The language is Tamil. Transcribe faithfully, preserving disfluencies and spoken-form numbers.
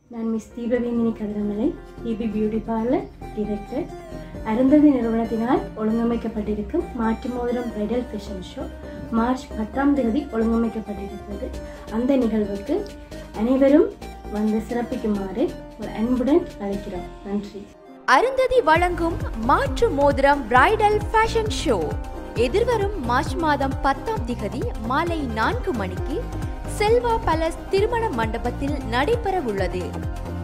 நான் miss Deepaventhini Kathiramalai, DP beauty parlour director. Arunthathi நிறுவனத்தினால் ஒழுங்கமைக்கப்பட்டிருக்கும் மாற்று மோதிரம் பிரைடல் ஃபேஷன் ஷோ மார்ச் பத்தாம் தேதி ஒழுங்கமைக்கப்பட்டிருக்கிறது. அந்த நிகழ்வுக்கு அனைவரும் வந்து சிறப்பிக்குமாறு ஒரு அன்புடன் அழைக்கிறோம். நன்றி. அருந்ததி வழங்கும் மாற்று மோதிரம் பிரைடல் ஃபேஷன் ஷோ எதிர்வரும் மார்ச் மாதம் பத்தாம் திகதி மாலை நான்கு மணிக்கு செல்வா பேலஸ் திருமண மண்டபத்தில் நடைபெற உள்ளது.